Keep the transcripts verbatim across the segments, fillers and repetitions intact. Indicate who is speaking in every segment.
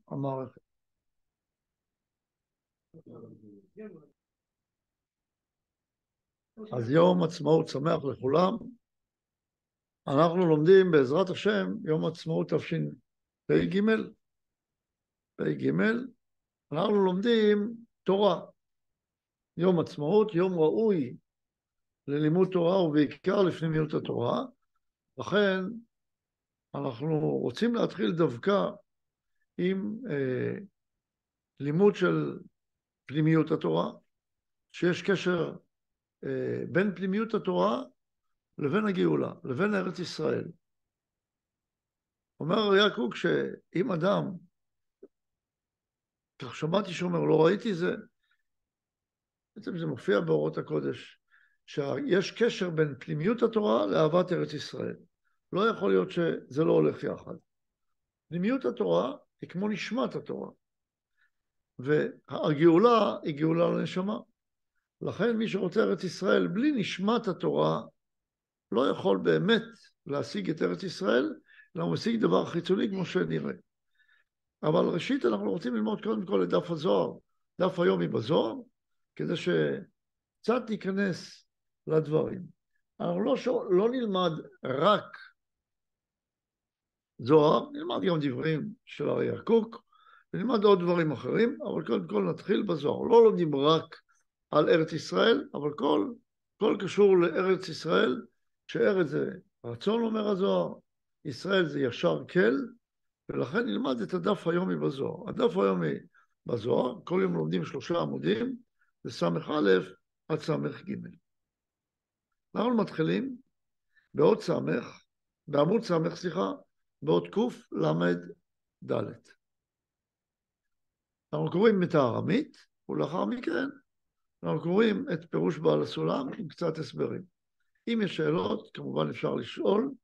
Speaker 1: המערכת. אז יום עצמאות שמח לכולם. אנחנו לומדים בעזרת השם יום עצמאות תשפ"ג. פ"ג. אנחנו לומדים תורה. יום עצמאות, יום ראוי ללימוד תורה ובעיקר לפנימיות התורה. לכן אנחנו רוצים להתחיל דווקא עם אה, לימוד של פנימיות התורה, שיש קשר אה, בין פנימיות התורה לבין הגאולה, לבין ארץ ישראל. אומר הרב קוק שאם אדם, כך שמעתי שאומר, לא ראיתי זה, בעצם זה מופיע באורות הקודש, שיש קשר בין פנימיות התורה לאהבת ארץ ישראל. לא יכול להיות שזה לא הולך יחד. פנימיות התורה היא כמו נשמת התורה, והגאולה היא גאולה לנשמה. לכן מי שרוצה ארץ ישראל בלי נשמת התורה, לא יכול באמת להשיג את ארץ ישראל, אלא הוא משיג דבר חיצוני כמו שנראה. אבל ראשית אנחנו רוצים ללמוד קודם כל את דף הזוהר, דף היומי בזוהר, כדי שקצת ניכנס לדברים. אנחנו לא, לא נלמד רק זוהר, נלמד גם דברים של הרב קוק, ונלמד עוד דברים אחרים, אבל קודם כל נתחיל בזוהר. לא לומדים רק על ארץ ישראל, אבל כל, כל קשור לארץ ישראל, שארץ זה רצון אומר הזוהר, ישראל זה ישר כל, ולכן נלמד את הדף היומי בזוהר. הדף היומי בזוהר, כל יום לומדים שלושה עמודים, זה סמך א' עד סמך ג'. אנחנו מתחילים בעוד סמך, בעמוד סמך, סליחה, בעוד קוף למד ד'. אנחנו קוראים את הארמית, ולאחר מכן אנחנו קוראים את פירוש בעל הסולם עם קצת הסברים. אם יש שאלות, כמובן אפשר לשאול.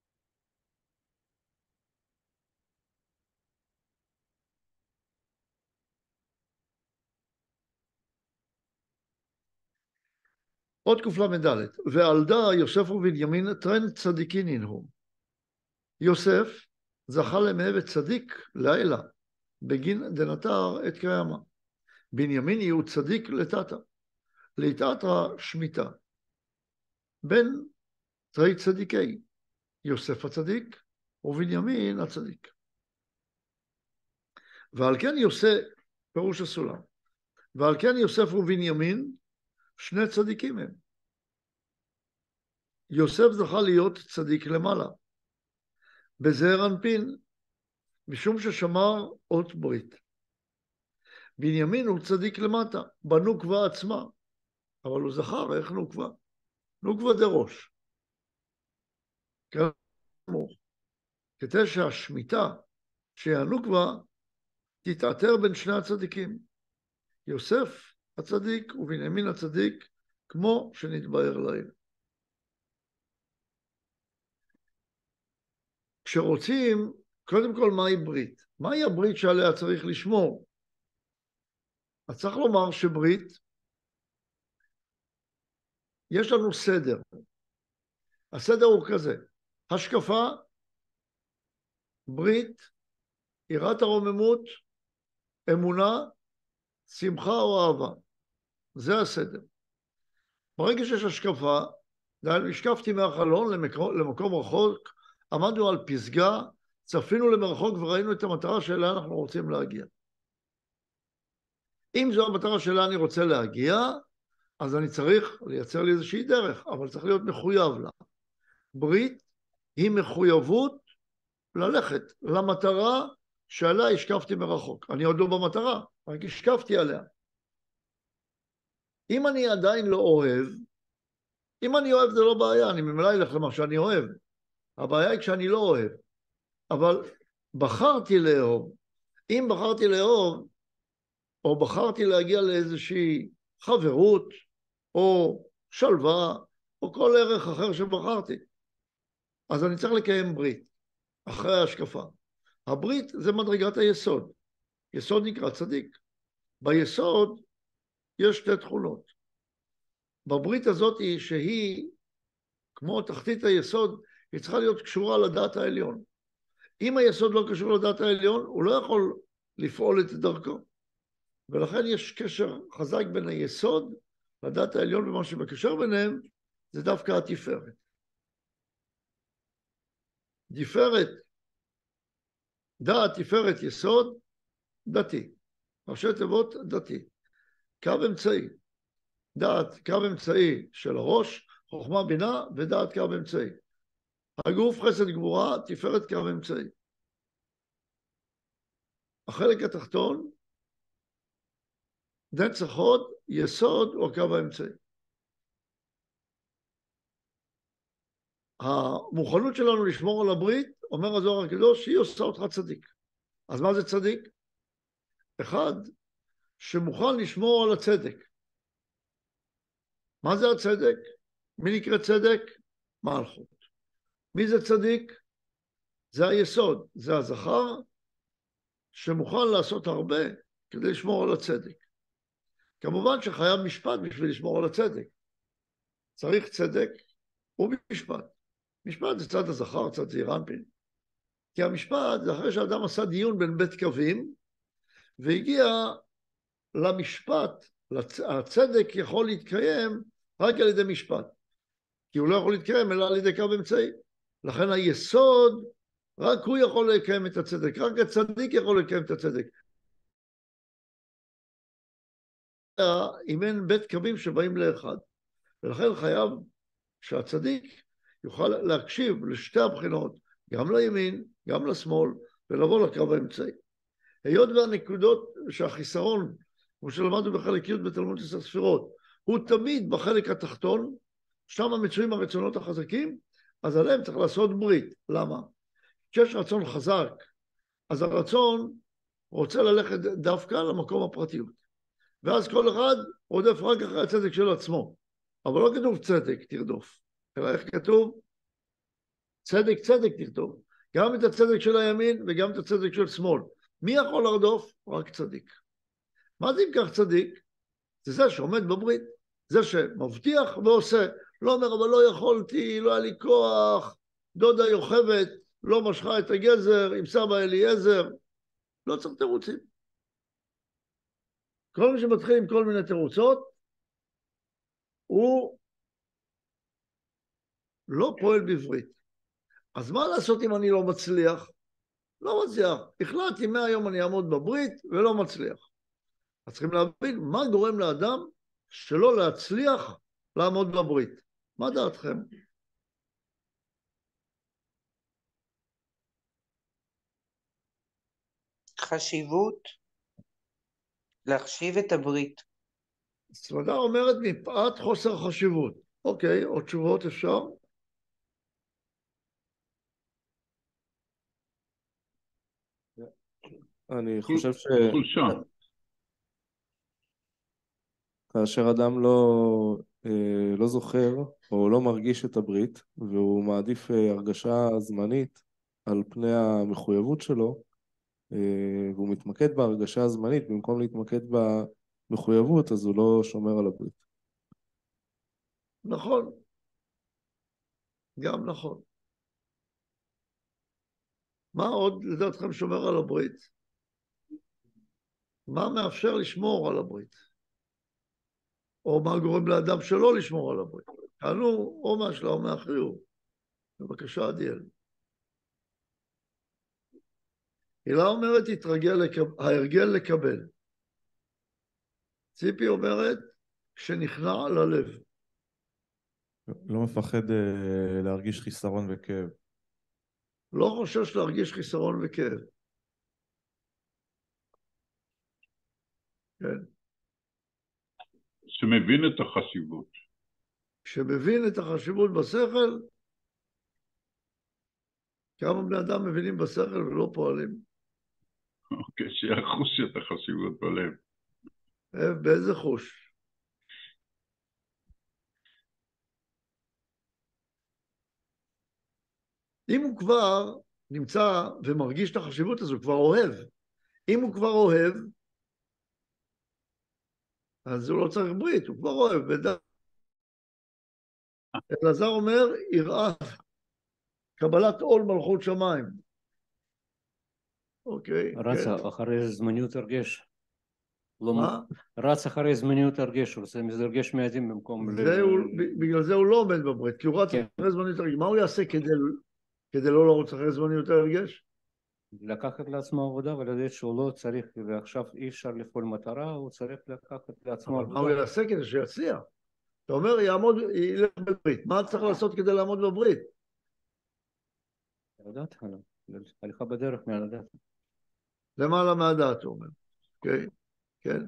Speaker 1: עוד קוף למד ד'. ועלדה יוסף ובנימין טרן צדיקין הוא. יוסף זכה למאהבת צדיק לילה, בגין דנתר את קיימה. בנימין הוא צדיק לטאטה, להתאתרא שמיטה. בין תרי צדיקי, יוסף הצדיק ובנימין הצדיק. ועל כן יוסף, פירוש הסולם, ועל כן יוסף ובנימין שני צדיקים הם. יוסף זכה להיות צדיק למעלה, בזעיר אנפין, משום ששמר אות ברית. בנימין הוא צדיק למטה, בנוקבה עצמה, אבל הוא זכר איך נוקבה? נוקבה דראש. כדי שהשמיטה שהיא הנוקבה תתעתר בין שני הצדיקים, יוסף הצדיק ובנימין הצדיק, כמו שנתבהר לעיל. כשרוצים, קודם כל מהי ברית? מהי הברית שעליה צריך לשמור? אז צריך לומר שברית, יש לנו סדר. הסדר הוא כזה, השקפה, ברית, יראת הרוממות, אמונה, שמחה או אהבה. זה הסדר. ברגע שיש השקפה, השקפתי מהחלון למקום, למקום רחוק, עמדנו על פסגה, צפינו למרחוק וראינו את המטרה שאליה אנחנו רוצים להגיע. אם זו המטרה שאליה אני רוצה להגיע, אז אני צריך לייצר לי איזושהי דרך, אבל צריך להיות מחויב לה. ברית היא מחויבות ללכת למטרה שעליה השקפתי מרחוק. אני עוד לא במטרה, רק השקפתי עליה. אם אני עדיין לא אוהב, אם אני אוהב זה לא בעיה, אני ממילא אלך למה שאני אוהב. הבעיה היא כשאני לא אוהב. אבל בחרתי לאהוב. אם בחרתי לאהוב, או בחרתי להגיע לאיזושהי חברות, או שלווה, או כל ערך אחר שבחרתי, אז אני צריך לקיים ברית, אחרי ההשקפה. הברית זה מדרגת היסוד. יסוד נקרא צדיק. ביסוד יש שתי תכונות. בברית הזאת היא שהיא, כמו תחתית היסוד, היא צריכה להיות קשורה לדעת העליון. אם היסוד לא קשור לדעת העליון, הוא לא יכול לפעול את דרכו. ולכן יש קשר חזק בין היסוד לדת העליון, ומה שמקשר ביניהם זה דווקא התפארת. תפארת, דעת, תפארת, יסוד, דתי. ראשי תיבות דתי. קו אמצעי. דעת קו אמצעי של הראש, חוכמה בינה, ודעת קו אמצעי. הגוף חסד גבורה, תפארת קו אמצעי. החלק התחתון, נצח הוד, יסוד הוא הקו האמצעי. המוכנות שלנו לשמור על הברית, אומר הזוהר הקדוש, היא עושה אותך צדיק. אז מה זה צדיק? אחד, שמוכן לשמור על הצדק. מה זה הצדק? מי נקרא צדק? מלכות. מי זה צדיק? זה היסוד, זה הזכר, שמוכן לעשות הרבה כדי לשמור על הצדק. כמובן שחייב משפט בשביל לשמור על הצדק. צריך צדק ומשפט. משפט זה צד הזכר, צד זעיר אנפין. כי המשפט זה אחרי שאדם עשה דיון בין בית קווים, והגיע למשפט, הצדק יכול להתקיים רק על ידי משפט. כי הוא לא יכול להתקיים אלא על ידי קו אמצעי. לכן היסוד, רק הוא יכול לקיים את הצדק, רק הצדיק יכול לקיים את הצדק. אם אין בית קווים שבאים לאחד. ולכן חייב שהצדיק יוכל להקשיב לשתי הבחינות, גם לימין, גם לשמאל, ולבוא לקו האמצעי. היות והנקודות שהחיסרון, כמו שלמדנו בחלק י' בתלמוד עשר ספירות, הוא תמיד בחלק התחתון, שם מצויים הרצונות החזקים, אז עליהם צריך לעשות ברית. למה? כשיש רצון חזק, אז הרצון רוצה ללכת דווקא למקום הפרטיות. ואז כל אחד רודף רק אחרי הצדק של עצמו. אבל לא כתוב צדק תרדוף, אלא איך כתוב? צדק צדק תרדוף. גם את הצדק של הימין וגם את הצדק של שמאל. מי יכול לרדוף? רק צדיק. מה זה אם כך צדיק? זה זה שעומד בברית. זה שמבטיח ועושה. לא אומר, אבל לא יכולתי, לא היה לי כוח, דודה יוכבת, לא משכה את הגזר עם סבא אליעזר. לא צריך תירוצים. כל מי שמתחיל עם כל מיני תירוצות, הוא לא פועל בברית. אז מה לעשות אם אני לא מצליח? לא מצליח. החלטתי מהיום אני אעמוד בברית ולא מצליח. אז צריכים להבין מה גורם לאדם שלא להצליח לעמוד בברית. מה דעתכם?
Speaker 2: חשיבות להחשיב את הברית.
Speaker 1: סמדה אומרת מפאת חוסר חשיבות. אוקיי, עוד תשובות אפשר?
Speaker 3: אני חושב ש...
Speaker 4: חולשה.
Speaker 3: כאשר אדם לא, לא זוכר או לא מרגיש את הברית, והוא מעדיף הרגשה זמנית על פני המחויבות שלו, והוא מתמקד בהרגשה הזמנית במקום להתמקד במחויבות, אז הוא לא שומר על הברית.
Speaker 1: נכון. גם נכון. מה עוד לדעתכם שומר על הברית? מה מאפשר לשמור על הברית? או מה גורם לאדם שלא לשמור על הברית? תענו או מהשלה או מהחיוב. בבקשה, עדיאל. הילה אומרת, התרגל לקב... ההרגל לקבל. ציפי אומרת, שנכנע ללב.
Speaker 5: לא מפחד uh, להרגיש חיסרון וכאב.
Speaker 1: לא חושש להרגיש חיסרון וכאב. כן.
Speaker 4: שמבין את החשיבות.
Speaker 1: שמבין את החשיבות בשכל, כמה בני אדם מבינים בשכל ולא פועלים.
Speaker 4: אוקיי, שיחוש את החשיבות בלב.
Speaker 1: באיזה חוש? אם הוא כבר נמצא ומרגיש את החשיבות הזו, הוא כבר אוהב. אם הוא כבר אוהב, אז הוא לא צריך ברית, הוא כבר אוהב. אלעזר אומר, יראה, קבלת עול מלכות שמיים. אוקיי,
Speaker 6: רץ
Speaker 1: כן.
Speaker 6: אחרי זמניות הרגש. לא
Speaker 1: מה?
Speaker 6: רץ אחרי זמניות הרגש, הוא רוצה מזרגש מעטים במקום...
Speaker 1: זה הוא, בגלל זה הוא לא עומד בברית, כי הוא רץ
Speaker 6: כן.
Speaker 1: אחרי זמניות הרגש. מה הוא יעשה כדי, כדי לא לרוץ אחרי זמניות הרגש?
Speaker 6: לקחת לעצמו עבודה ולדעת שהוא לא צריך, ועכשיו אי אפשר לפעול מטרה, הוא צריך לקחת לעצמו
Speaker 1: אבל
Speaker 6: עבודה.
Speaker 1: מה הוא יעשה כדי שיצליח? אתה אומר, יעמוד, ילך בברית. מה צריך לעשות כדי לעמוד בברית?
Speaker 6: לדעת, הליכה בדרך מעל הדעת.
Speaker 1: למעלה מהדעת, הוא אומר. אוקיי? כן.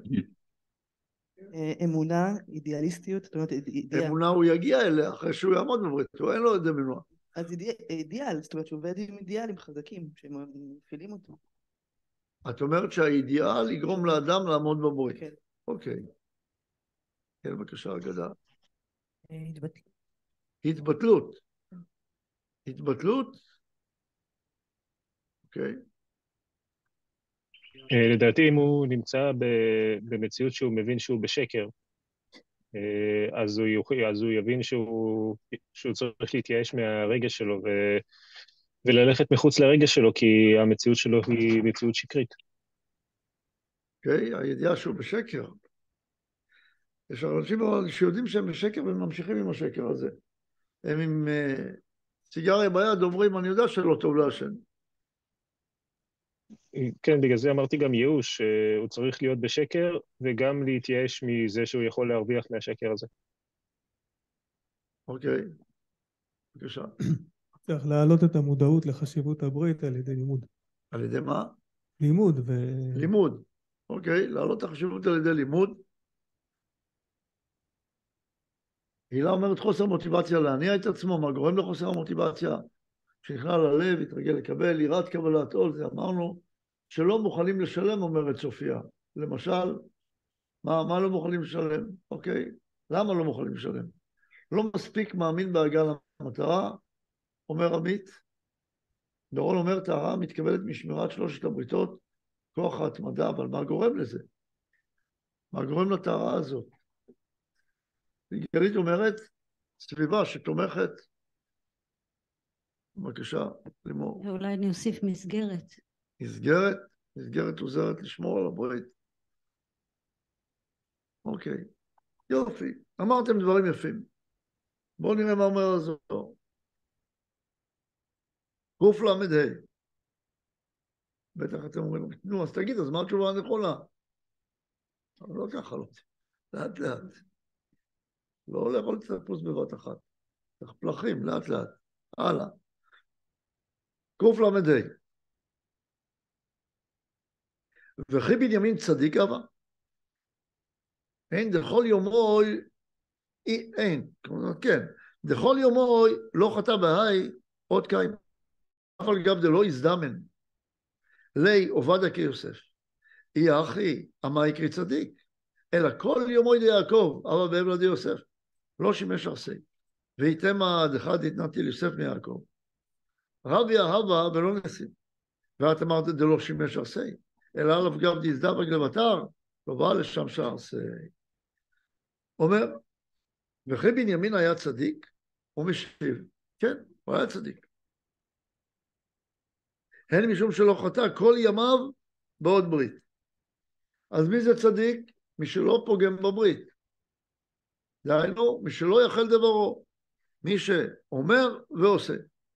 Speaker 7: אמונה, אידיאליסטיות, זאת אומרת, אידיאל.
Speaker 1: אמונה הוא יגיע אליה אחרי שהוא יעמוד בברית, הוא אין לו את זה אמונה.
Speaker 7: אז אידיאל, זאת אומרת שהוא עובד עם אידיאלים חזקים, שמפעילים אותו.
Speaker 1: את אומרת שהאידיאל יגרום לאדם לעמוד בברית.
Speaker 7: כן.
Speaker 1: אוקיי. כן, בבקשה, אגדה.
Speaker 7: התבטלות.
Speaker 1: התבטלות. התבטלות? אוקיי.
Speaker 8: לדעתי אם הוא נמצא במציאות שהוא מבין שהוא בשקר, אז הוא, יוכל, אז הוא יבין שהוא, שהוא צריך להתייאש מהרגש שלו ו, וללכת מחוץ לרגש שלו, כי המציאות שלו היא מציאות שקרית.
Speaker 1: אוקיי, הידיעה שהוא בשקר. יש אנשים שיודעים שהם בשקר והם ממשיכים עם השקר הזה. הם עם uh, סיגריה ביד אומרים, אני יודע שלא טוב לעשן.
Speaker 8: כן, בגלל זה אמרתי גם ייאוש, הוא צריך להיות בשקר וגם להתייאש מזה שהוא יכול להרוויח מהשקר הזה.
Speaker 1: אוקיי, בבקשה.
Speaker 9: צריך להעלות את המודעות לחשיבות הברית על ידי לימוד.
Speaker 1: על ידי מה?
Speaker 9: לימוד ו...
Speaker 1: לימוד. אוקיי, להעלות את החשיבות על ידי לימוד. הילה אומרת חוסר מוטיבציה להניע את עצמו, מה גורם לחוסר המוטיבציה? כשנכנע ללב, התרגל לקבל, יראת קבלת עול, זה אמרנו, שלא מוכנים לשלם, אומרת סופיה. למשל, מה, מה לא מוכנים לשלם? אוקיי, למה לא מוכנים לשלם? לא מספיק מאמין בהגעה למטרה, אומר עמית. דורון אומר, טהרה מתקבלת משמירת שלושת הבריתות, כוח ההתמדה, אבל מה גורם לזה? מה גורם לטהרה הזאת? גלית אומרת, סביבה שתומכת, בבקשה, לימור.
Speaker 10: ואולי אני אוסיף מסגרת.
Speaker 1: מסגרת? מסגרת עוזרת לשמור על הברית. אוקיי, יופי. אמרתם דברים יפים. בואו נראה מה אומר הזוהר. קוף למד ה'. בטח אתם אומרים, נו, אז תגיד, אז מה התשובה הנכונה? אבל לא ככה, לא. לאט לאט. לא לאכול את תפוס בבת אחת. צריך פלחים, לאט לאט. הלאה. קוף למד ה'. וכי בנימין צדיק אבא? אין, דכל יומוי, אין, כן, דכל יומוי לא חטא בהי עוד קיים. אף על גב דלא יזדמן, לי עובדיה כיוסף. אי אחי, אמה יקרי צדיק, אלא כל יומוי די יעקב, אבא באבלה די יוסף, לא שימש ארסי. ויתמה דחד התנתי ליוסף מיעקב. רבי אהבה ולא נסים. ואת אמרת דלא שימש ארסי. אלא עליו גב דזדבק לבטר, לא בא לשם שערסי. אומר, וכי בנימין היה צדיק, הוא משיב, כן, הוא היה צדיק. הן משום שלא חטא כל ימיו בעוד ברית. אז מי זה צדיק? מי שלא פוגם בברית. דהיינו, מי שלא יחל דברו. מי שאומר ועושה.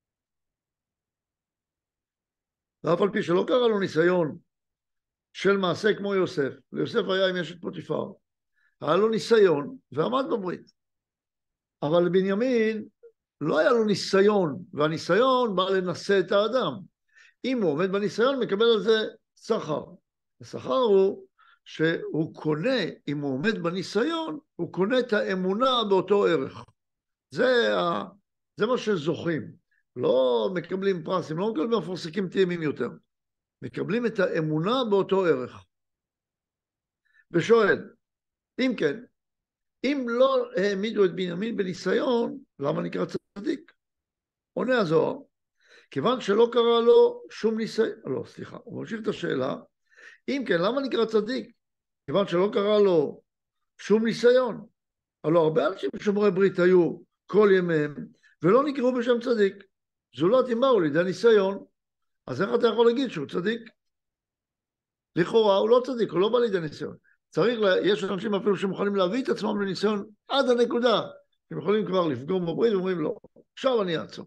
Speaker 1: ואף על פי שלא קרה לו ניסיון של מעשה כמו יוסף, ליוסף היה עם אשת פוטיפר, היה לו ניסיון ועמד בברית. אבל לבנימין לא היה לו ניסיון, והניסיון בא לנסה את האדם. אם הוא עומד בניסיון, מקבל על זה שכר. השכר הוא שהוא קונה, אם הוא עומד בניסיון, הוא קונה את האמונה באותו ערך. זה, ה... זה מה שזוכים. לא מקבלים פרסים, לא מקבלים אפרסקים טעימים יותר. מקבלים את האמונה באותו ערך. ושואל, אם כן, אם לא העמידו את בנימין בניסיון, למה נקרא צדיק? עונה הזוהר, כיוון שלא קרה לו שום ניסיון, לא, סליחה, הוא ממשיך את השאלה, אם כן, למה נקרא צדיק? כיוון שלא קרה לו שום ניסיון. הלוא הרבה אנשים שומרי ברית היו כל ימיהם, ולא נקראו בשם צדיק. זולת אם באו לידי ניסיון, אז איך אתה יכול להגיד שהוא צדיק? לכאורה הוא לא צדיק, הוא לא בא לידי ניסיון. צריך, לה, יש אנשים אפילו שמוכנים להביא את עצמם לניסיון עד הנקודה. הם יכולים כבר לפגום בברית ואומרים לו, עכשיו אני אעצור.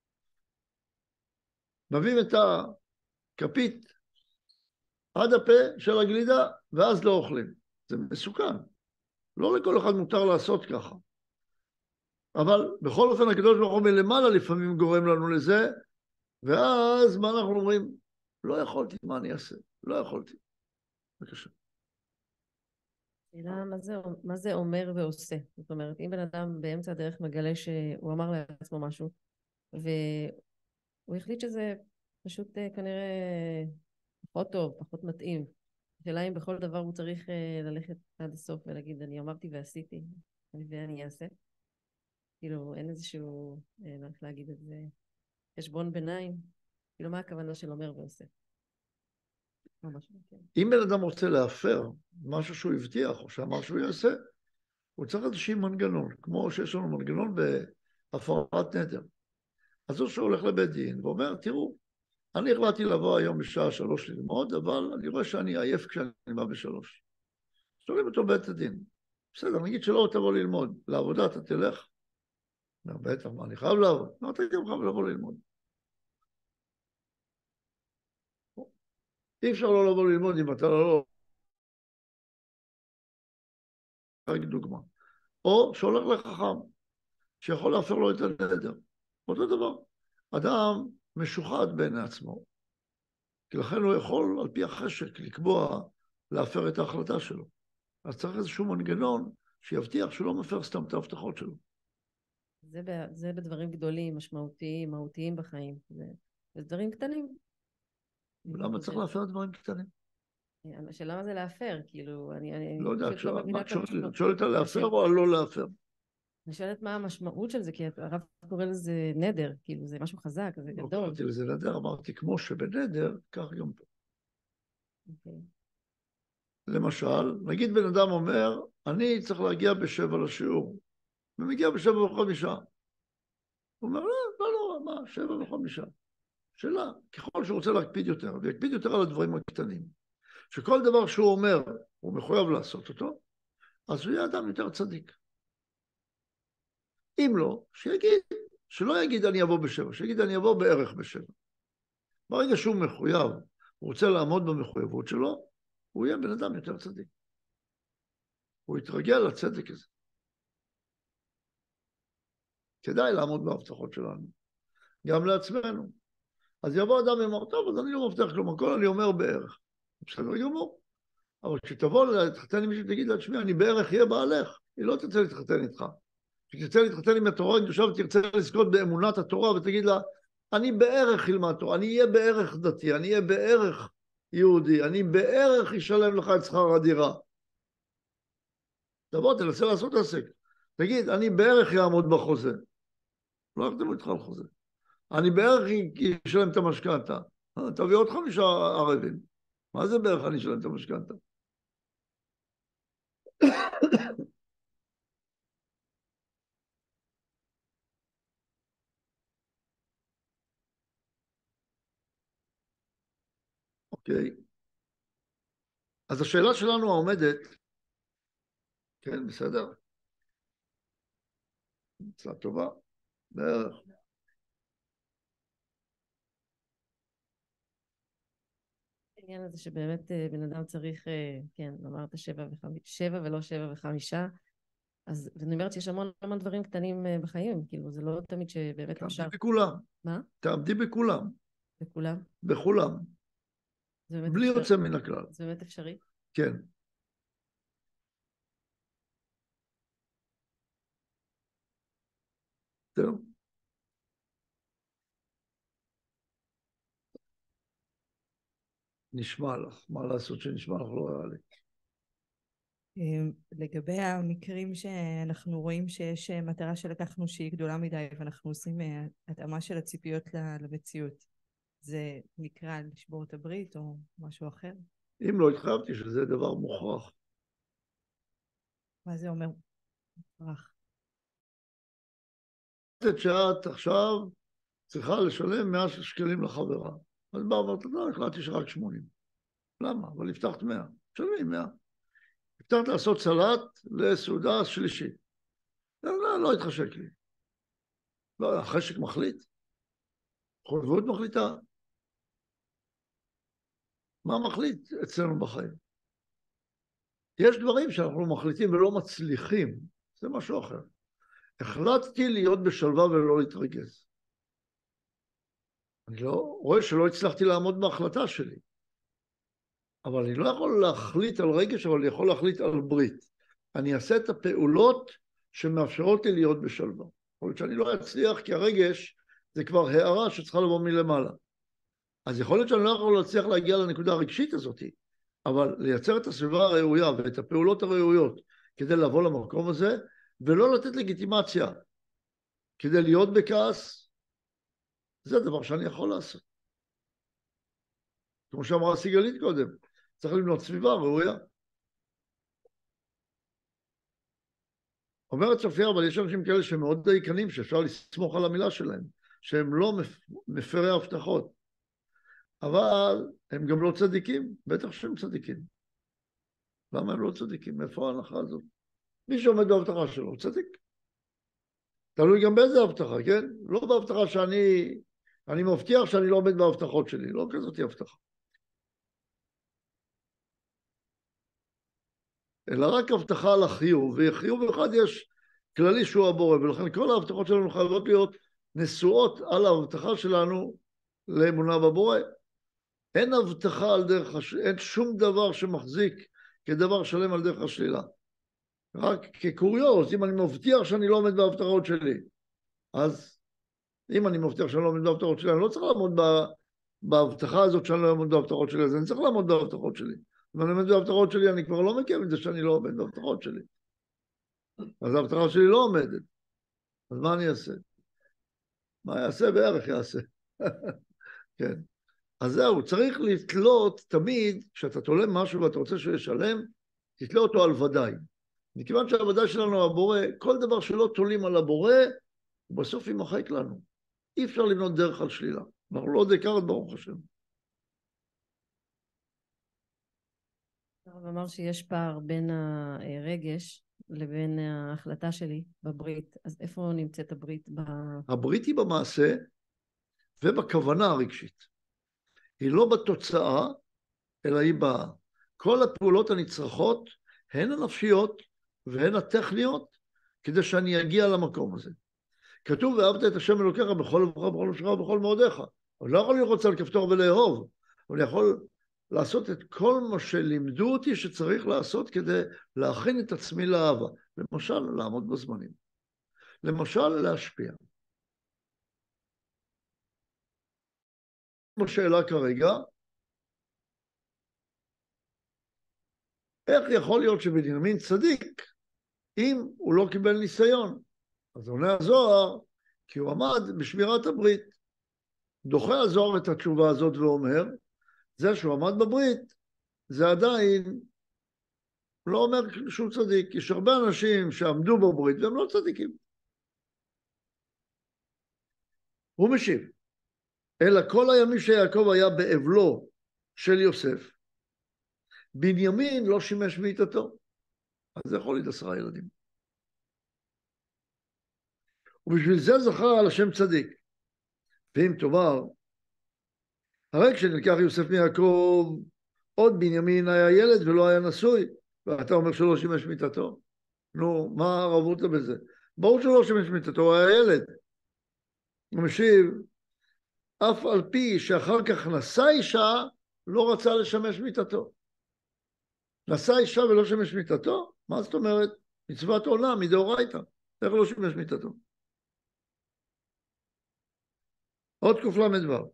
Speaker 1: מביאים את הכפית עד הפה של הגלידה, ואז לא אוכלים. זה מסוכן. לא לכל אחד מותר לעשות ככה. אבל בכל אופן הקדוש ברוך הוא מלמעלה לפעמים גורם לנו לזה, ואז מה אנחנו אומרים? לא יכולתי, מה אני אעשה? לא יכולתי. בבקשה.
Speaker 10: שאלה, מה זה, מה זה אומר ועושה? זאת אומרת, אם בן אדם באמצע הדרך מגלה שהוא אמר לעצמו משהו, והוא החליט שזה פשוט כנראה פחות טוב, פחות מתאים. השאלה אם בכל דבר הוא צריך ללכת עד הסוף ולהגיד, אני אמרתי ועשיתי, ואני אעשה. כאילו, אין איזשהו, לא איך להגיד את זה, חשבון ביניים. כאילו, מה הכוונה של אומר ועושה?
Speaker 1: אם בן אדם רוצה להפר משהו שהוא הבטיח או שאמר שהוא יעשה, הוא צריך איזשהו מנגנון, כמו שיש לנו מנגנון בהפרת נדר. אז הוא שהולך לבית דין ואומר, תראו, אני החלטתי לבוא היום בשעה שלוש ללמוד, אבל אני רואה שאני עייף כשאני בא בשלוש. שואלים אותו בית הדין. בסדר, נגיד שלא תבוא ללמוד, לעבודה אתה תלך. אומר, בטח, מה, אני חייב לעבוד? לא, אתה גם חייב לבוא ללמוד. אי אפשר לא לבוא ללמוד אם אתה לא... רק דוגמה. או שהולך לחכם, שיכול להפר לו את הנדר. אותו דבר. אדם משוחד בעיני עצמו, כי לכן הוא יכול על פי החשק לקבוע, להפר את ההחלטה שלו. אז צריך איזשהו מנגנון שיבטיח שהוא לא מפר סתם את ההבטחות שלו.
Speaker 10: זה, זה בדברים גדולים, משמעותיים, מהותיים בחיים. זה, זה דברים קטנים.
Speaker 1: למה צריך להפר דברים קטנים?
Speaker 10: השאלה מה זה להפר, כאילו, אני... אני
Speaker 1: לא יודע,
Speaker 10: לא
Speaker 1: את שואלת על להפר או על לא להפר?
Speaker 10: אני שואלת מה המשמעות של זה, כי הרב קורא לזה נדר, כאילו, זה משהו חזק, זה גדול.
Speaker 1: לא קראתי לזה נדר, אמרתי, כמו שבנדר, כך גם פה.
Speaker 10: אוקיי.
Speaker 1: למשל, נגיד בן אדם אומר, אני צריך להגיע בשבע לשיעור, ומגיע בשבע וחמישה. הוא אומר, לא, לא, לא, מה, שבע וחמישה. שאלה, ככל שהוא רוצה להקפיד יותר, ויקפיד יותר על הדברים הקטנים, שכל דבר שהוא אומר, הוא מחויב לעשות אותו, אז הוא יהיה אדם יותר צדיק. אם לא, שיגיד, שלא יגיד אני אבוא בשבע, שיגיד אני אבוא בערך בשבע. ברגע שהוא מחויב, הוא רוצה לעמוד במחויבות שלו, הוא יהיה בן אדם יותר צדיק. הוא יתרגל לצדק הזה. כדאי לעמוד בהבטחות שלנו, גם לעצמנו. אז יבוא אדם ואומר, טוב, אז אני לא מבטיח כלום, הכל אני אומר בערך. בסדר גמור. אבל כשתבוא להתחתן עם מישהו, תגיד לה, תשמעי, אני בערך אהיה בעלך. היא לא תרצה להתחתן איתך. כשתרצה להתחתן עם התורה הקדושה ותרצה לזכות באמונת התורה, ותגיד לה, אני בערך אלמד תורה, אני אהיה בערך דתי, אני אהיה בערך יהודי, אני בערך אשלם לך את שכר הדירה. תבוא, תנסה לעשות עסק. תגיד, אני בערך יעמוד בחוזה. לא יחתמו איתך על חוזה. אני בערך אשלם את המשכנתה. תביא עוד חמישה ערבים. מה זה בערך אני אשלם את המשכנתה? אוקיי. אז השאלה שלנו העומדת, כן, בסדר? מצלה טובה, בערך.
Speaker 10: העניין הזה שבאמת בן אדם צריך, כן, אמרת שבע וחמישה, שבע ולא שבע וחמישה, אז אני אומרת שיש המון המון דברים קטנים בחיים, כאילו זה לא תמיד שבאמת אפשר.
Speaker 1: תעמדי בכולם.
Speaker 10: מה?
Speaker 1: תעמדי בכולם.
Speaker 10: בכולם?
Speaker 1: בכולם. בלי יוצא מן הכלל.
Speaker 10: זה באמת אפשרי?
Speaker 1: כן. זהו. נשמע לך, מה לעשות שנשמע לך לא ריאלי.
Speaker 7: לגבי המקרים שאנחנו רואים שיש מטרה שלקחנו שהיא גדולה מדי ואנחנו עושים התאמה של הציפיות למציאות, זה נקרא לשבור את הברית או משהו אחר?
Speaker 1: אם לא התחייבתי שזה דבר מוכרח.
Speaker 7: מה זה אומר מוכרח?
Speaker 1: שאת עכשיו צריכה לשלם מאה שקלים לחברה. אז בא ואומרת, לא, החלטתי שרק שמונים. למה? אבל הבטחת מאה. תשלמי מאה. הבטחת לעשות סלט לסעודה שלישית. לא, לא, לא התחשק לי. לא, החשק מחליט. חולבות מחליטה. מה מחליט אצלנו בחיים? יש דברים שאנחנו מחליטים ולא מצליחים. זה משהו אחר. החלטתי להיות בשלווה ולא להתרגז. אני לא רואה שלא הצלחתי לעמוד בהחלטה שלי. אבל אני לא יכול להחליט על רגש, אבל אני יכול להחליט על ברית. אני אעשה את הפעולות שמאפשרות לי להיות בשלווה. יכול להיות שאני לא אצליח, כי הרגש זה כבר הערה שצריכה לבוא מלמעלה. אז יכול להיות שאני לא יכול להצליח להגיע לנקודה הרגשית הזאת, אבל לייצר את הסביבה הראויה ואת הפעולות הראויות כדי לבוא למקום הזה, ולא לתת לגיטימציה כדי להיות בכעס, זה דבר שאני יכול לעשות. כמו שאמרה סיגלית קודם, צריך לבנות סביבה ראויה. אומרת סופיה, אבל יש אנשים כאלה שהם מאוד דייקנים, שאפשר לסמוך על המילה שלהם, שהם לא מפרי הבטחות. אבל הם גם לא צדיקים, בטח שהם צדיקים. למה הם לא צדיקים? מאיפה ההנחה הזאת? מי שעומד בהבטחה שלו, הוא צדיק. תלוי גם באיזה הבטחה, כן? לא בהבטחה שאני, אני מבטיח שאני לא עומד בהבטחות שלי, לא כזאת הבטחה. אלא רק הבטחה על החיוב, וחיוב אחד יש כללי שהוא הבורא, ולכן כל ההבטחות שלנו חייבות להיות נשואות על ההבטחה שלנו לאמונה בבורא. אין הבטחה על דרך השלילה, אין שום דבר שמחזיק כדבר שלם על דרך השלילה. רק כקוריוז, אם אני מבטיח שאני לא עומד בהבטחות שלי, אז אם אני מבטיח שאני לא עומד בהבטחות שלי, אני לא צריך לעמוד בהבטחה הזאת שאני לא עומד בהבטחות שלי, אז אני צריך לעמוד בהבטחות שלי. אם אני עומד בהבטחות שלי, אני כבר לא מקיים את זה שאני לא עומד בהבטחות שלי. אז ההבטחה שלי לא עומדת. אז מה אני אעשה? מה יעשה? בערך יעשה. כן. אז זהו, צריך לתלות תמיד, כשאתה תולה משהו ואתה רוצה שהוא ישלם, תתלה אותו על ודאי. מכיוון שהוודאי שלנו הבורא, כל דבר שלא תולים על הבורא, הוא בסוף ימחק לנו. אי אפשר לבנות דרך על שלילה. אנחנו לא דקארט ברוך השם.
Speaker 10: הרב אמר שיש פער בין הרגש לבין ההחלטה שלי בברית. אז איפה נמצאת הברית? ב...
Speaker 1: הברית היא במעשה ובכוונה הרגשית. היא לא בתוצאה, אלא היא באה. כל הפעולות הנצרכות, הן הנפשיות והן הטכניות, כדי שאני אגיע למקום הזה. כתוב, ואהבת את השם אלוקיך בכל לבך, בכל נפשך ובכל מאודיך. אני לא יכול ללחוץ על כפתור ולאהוב, אבל אני יכול לעשות את כל מה שלימדו אותי שצריך לעשות כדי להכין את עצמי לאהבה. למשל, לעמוד בזמנים. למשל, להשפיע. בשאלה כרגע, איך יכול להיות שבנימין צדיק אם הוא לא קיבל ניסיון? אז עונה הזוהר, כי הוא עמד בשמירת הברית. דוחה הזוהר את התשובה הזאת ואומר, זה שהוא עמד בברית, זה עדיין לא אומר שהוא צדיק. יש הרבה אנשים שעמדו בברית והם לא צדיקים. הוא משיב, אלא כל הימים שיעקב היה באבלו של יוסף, בנימין לא שימש בעיתתו. אז זה יכול להיות עשרה ילדים. ובשביל זה זכה על השם צדיק. ואם תאמר, הרי כשנלקח יוסף מיעקב, עוד בנימין היה ילד ולא היה נשוי, ואתה אומר שלא שימש מיתתו. נו, מה הרבות בזה? ברור שלא שימש מיתתו, הוא היה ילד. הוא משיב, אף על פי שאחר כך נשא אישה, לא רצה לשמש מיתתו. נשא אישה ולא שימש מיתתו? מה זאת אומרת? מצוות עולם, מדאורייתא. איך לא שימש מיתתו? עוד קל"ו.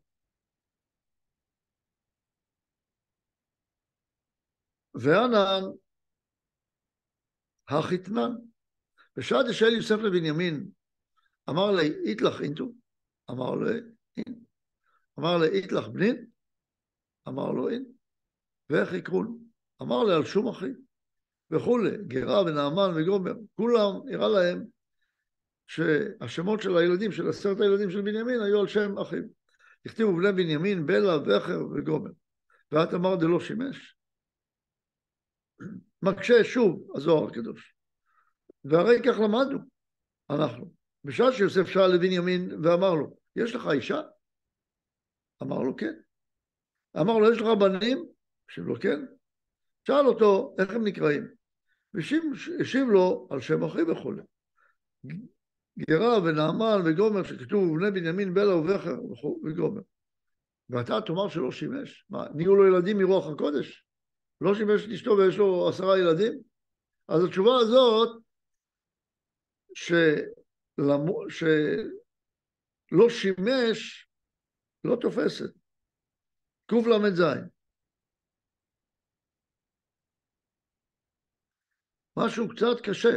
Speaker 1: וענן החתנן, בשעה דשאל יוסף לבנימין, אמר לי, איתלך אינטו? אמר לי, אין. אמר לי, איתלך בנין? אמר לו, אין. ואיך יקרון? אמר לי, על שום אחי. וכולי, גרה ונעמן וגומר, כולם הראה להם שהשמות של הילדים, של עשרת הילדים של בנימין, היו על שם אחיו. הכתיבו בני בנימין, בלה, וכר וגומר. ואת אמרת זה לא שימש. מקשה שוב הזוהר הקדוש. והרי כך למדנו, אנחנו. בשעה שיוסף שאל לבנימין ואמר לו, יש לך אישה? אמר לו כן. אמר לו, יש לך בנים? השיב לו כן. שאל אותו, איך הם נקראים? והשיב לו על שם אחי וכו'. גרה ונעמן וגומר שכתוב בני בנימין בלה ובכר וגומר. ואתה תאמר שלא שימש? מה, נהיו לו ילדים מרוח הקודש? לא שימש את אשתו ויש לו עשרה ילדים? אז התשובה הזאת שלמו, שלא שימש לא תופסת. קוף למד זין. משהו קצת קשה.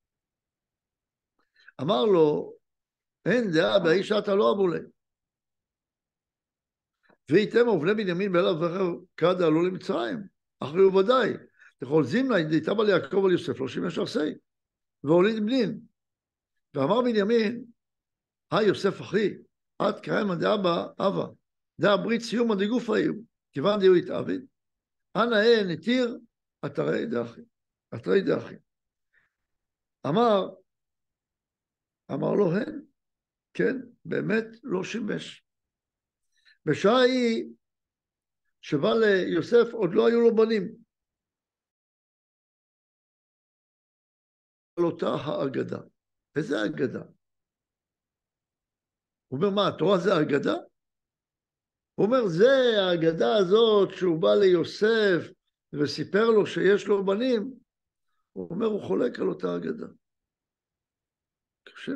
Speaker 1: אמר לו, אין דעה באיש אתה לא אבולי. ואיתם ובני בנימין באלה ובכר כד עלו למצרים. אחרי וודאי. לכל זימנה דהיטב על יעקב על יוסף לא שימש עשי. והוליד בנין. ואמר בנימין, היי יוסף אחי, עד קיים דעה באבא. דעה ברית סיום דגוף היו. כיוון דיהו התאבד. אנא אה נתיר אתרי דאחי. אתרי דאחי. אמר, אמר לו הן, כן, באמת לא שימש. בשעה היא שבא ליוסף עוד לא היו לו בנים. על אותה האגדה. איזה האגדה? הוא אומר, מה, התורה זה האגדה? הוא אומר, זה האגדה הזאת שהוא בא ליוסף וסיפר לו שיש לו בנים. הוא אומר, הוא חולק על אותה אגדה. קשה.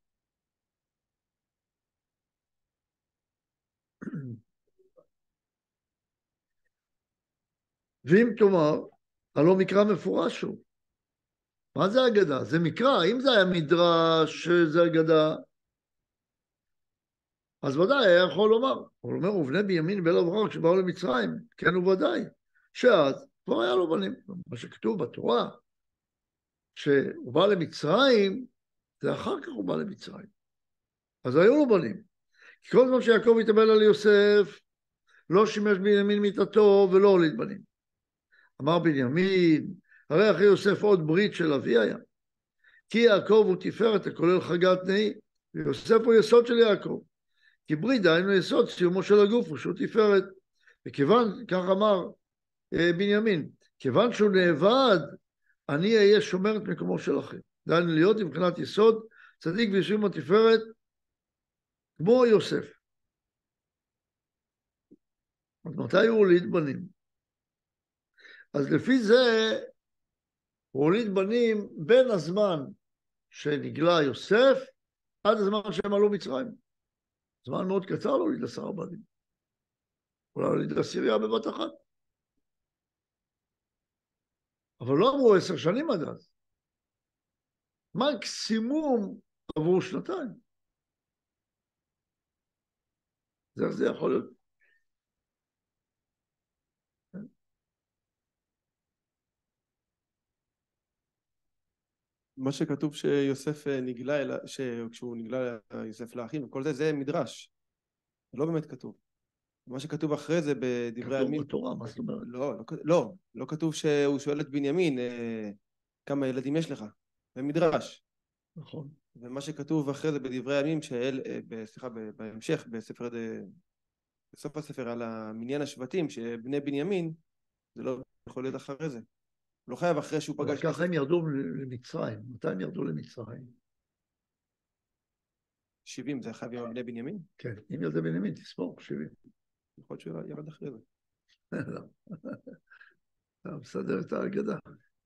Speaker 1: ואם תאמר, הלא מקרא מפורש הוא. מה זה אגדה? זה מקרא. אם זה היה מדרש, זה אגדה, אז ודאי היה יכול לומר. הוא אומר, ובני בימין בלה ובכר כשבאו למצרים, כן וודאי, שאז כבר היה לו בנים. מה שכתוב בתורה, שהוא בא למצרים, זה אחר כך הוא בא למצרים. אז היו לו בנים. כי כל זמן שיעקב התאבל על יוסף, לא שימש בנימין מיתתו ולא הוליד בנים. אמר בנימין, הרי אחרי יוסף עוד ברית של אבי היה. כי יעקב הוא תפארת הכולל חגת נאי, ויוסף הוא יסוד של יעקב. כי ברית דהיינו יסוד סיומו של הגוף הוא שהוא תפארת. וכיוון, כך אמר בנימין, כיוון שהוא נאבד, אני אהיה שומר את מקומו של אחי. דהיינו להיות מבחינת יסוד, צדיק וישום התפארת, כמו יוסף. אז מתי הוא הוליד בנים? אז לפי זה, הוא הוליד בנים בין הזמן שנגלה יוסף, עד הזמן שהם עלו מצרים. זמן מאוד קצר להוליד עשרה בנים. אולי להוליד עשירייה בבת אחת. אבל לא אמרו עשר שנים עד אז. מקסימום עברו שנתיים. זה איך זה יכול להיות?
Speaker 3: מה שכתוב שיוסף נגלה, כשהוא נגלה יוסף לאחים, וכל זה, זה מדרש. זה לא באמת כתוב. מה שכתוב אחרי זה בדברי הימים...
Speaker 1: כתוב בתורה, מה זאת אומרת?
Speaker 3: לא, לא, לא כתוב שהוא שואל את בנימין, כמה ילדים יש לך? זה מדרש.
Speaker 1: נכון.
Speaker 3: ומה שכתוב אחרי זה בדברי הימים, סליחה, בהמשך, בספר, בסוף הספר על המניין השבטים, שבני בנימין, זה לא יכול להיות אחרי זה. לא חייב אחרי שהוא פגש...
Speaker 1: ככה הם ירדו למצרים. מתי הם ירדו למצרים?
Speaker 3: שבעים, זה חייב עם בני בנימין?
Speaker 1: כן, אם ילדי בנימין, תספור, שבעים.
Speaker 3: יכול להיות שהוא ירד אחרי זה.
Speaker 1: לא. אתה מסדר את האגדה.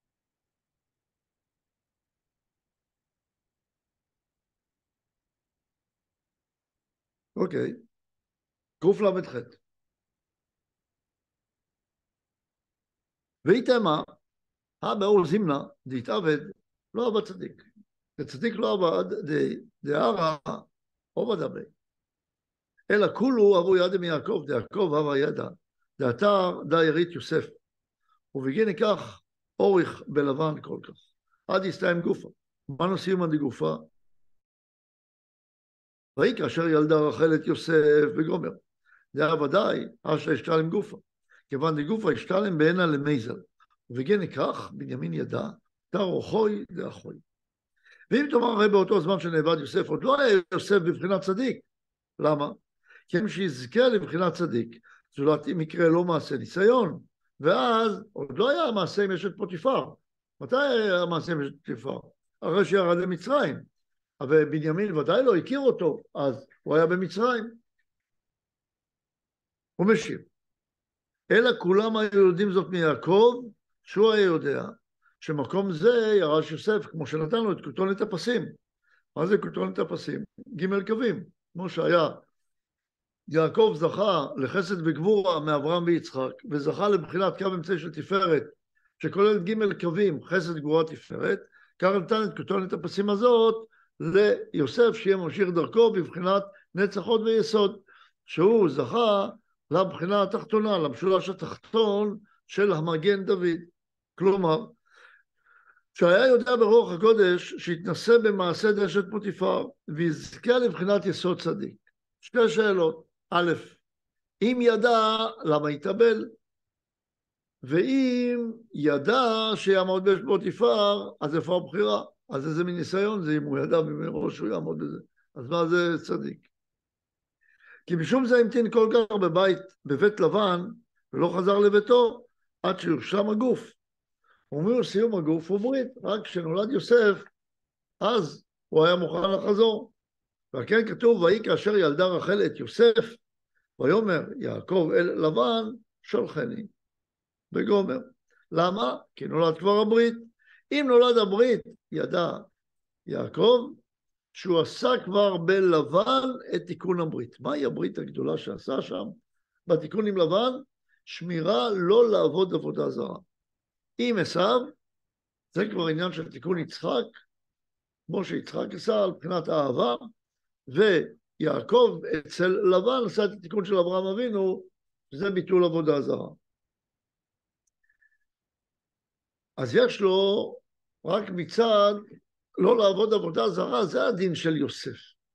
Speaker 1: אוקיי. קוף למד חטא. ואיתמה, הבאור זימנה, דהתעבד, לא עבד צדיק. וצדיק לא עבד, דהרה, עובד הבי. אלא כולו אבו ידע מיעקב, דהעקב אבא ידע, דהתר דה ירית יוסף. ובגין כך אורך בלבן כל כך. עד יסתיים גופה. מה נושאים עד גופה? ויהי כאשר ילדה רחל את יוסף וגומר. זה היה ודאי, אשר אשתל עם גופה. כיוון דגופא ישתלם בעינה למייזל, ובגן נכרך בנימין ידע, תר אוכוי דאחוי. ואם תאמר הרי באותו זמן שנאבד יוסף, עוד לא היה יוסף בבחינת צדיק. למה? כי אם שיזכה לבחינת צדיק, זולת אם יקרה לא מעשה ניסיון, ואז עוד לא היה המעשה עם אשת פוטיפר. מתי היה המעשה עם אשת פוטיפר? אחרי שירד למצרים. אבל בנימין ודאי לא הכיר אותו, אז הוא היה במצרים. הוא משיב. אלא כולם היו יודעים זאת מיעקב, שהוא היה יודע, שמקום זה ירש יוסף, כמו שנתן לו את כותונת הפסים. מה זה כותונת הפסים? ג' קווים, כמו שהיה. יעקב זכה לחסד וגבורה מאברהם ויצחק, וזכה לבחינת קו אמצעי של תפארת, שכוללת ג' קווים, חסד גבורה תפארת, כך נתן את כותונת הפסים הזאת ליוסף, שיהיה ממשיך דרכו בבחינת נצח הוד ויסוד, שהוא זכה לבחינה התחתונה, למשולש התחתון של המגן דוד. כלומר, שהיה יודע ברוח הקודש שהתנסה במעשה דשת פוטיפר ויזכה לבחינת יסוד צדיק. שתי שאלות. א', אם ידע, למה יתאבל? ואם ידע שיעמוד באשת פוטיפר, אז איפה הבחירה? אז איזה מין ניסיון זה אם הוא ידע מראש שהוא יעמוד בזה. אז מה זה צדיק? כי משום זה המתין כל כך בבית, בבית לבן, ולא חזר לביתו, עד שיושלם הגוף. אומרים סיום הגוף הוא ברית, רק כשנולד יוסף, אז הוא היה מוכן לחזור. וכן כתוב, ויהי כאשר ילדה רחל את יוסף, ויאמר יעקב אל לבן, שולחני בגומר. למה? כי נולד כבר הברית. אם נולד הברית, ידע יעקב, שהוא עשה כבר בלבן את תיקון הברית. מהי הברית הגדולה שעשה שם? בתיקון עם לבן, שמירה לא לעבוד עבודה זרה. עם עשיו, זה כבר עניין של תיקון יצחק, כמו שיצחק עשה על בחינת האהבה, ויעקב אצל לבן עשה את התיקון של אברהם אבינו, שזה ביטול עבודה זרה. אז יש לו רק מצד לא לעבוד עבודה זרה, זה הדין של יוסף.